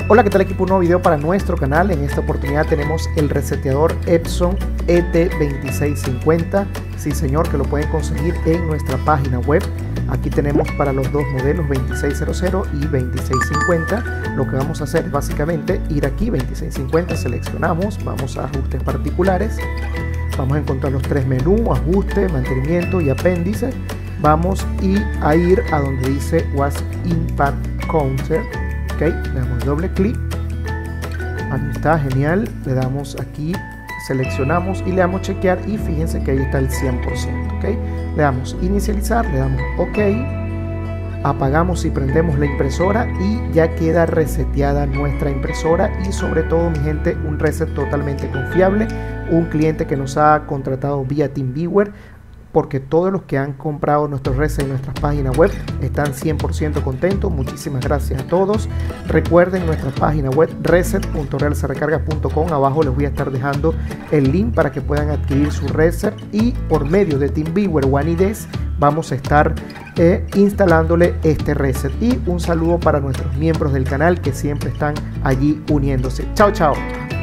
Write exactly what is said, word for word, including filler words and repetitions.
Hola, ¿qué tal equipo? Un nuevo video para nuestro canal. En esta oportunidad tenemos el reseteador Epson E T veintiséis cincuenta. Sí señor, que lo pueden conseguir en nuestra página web. Aquí tenemos para los dos modelos veintiséis cero cero y veintiséis cincuenta. Lo que vamos a hacer es básicamente ir aquí, veintiséis cincuenta, seleccionamos, vamos a ajustes particulares. Vamos a encontrar los tres menús, ajuste, mantenimiento y apéndice. Vamos y a ir a donde dice Was Impact Counter. Ok, le damos doble clic. Ahí está, genial. Le damos aquí, seleccionamos y le damos chequear y fíjense que ahí está el cien por ciento. Ok, le damos inicializar, le damos ok. Apagamos y prendemos la impresora y ya queda reseteada nuestra impresora. Y sobre todo, mi gente, un reset totalmente confiable. Un cliente que nos ha contratado vía TeamViewer, porque todos los que han comprado nuestros resets en nuestras páginas web están cien por ciento contentos. Muchísimas gracias a todos. Recuerden nuestra página web reset punto real se recarga punto com. Abajo les voy a estar dejando el link para que puedan adquirir su reset, y por medio de TeamViewer One I D vamos a estar eh, instalándole este reset. Y un saludo para nuestros miembros del canal que siempre están allí uniéndose. Chao, chao.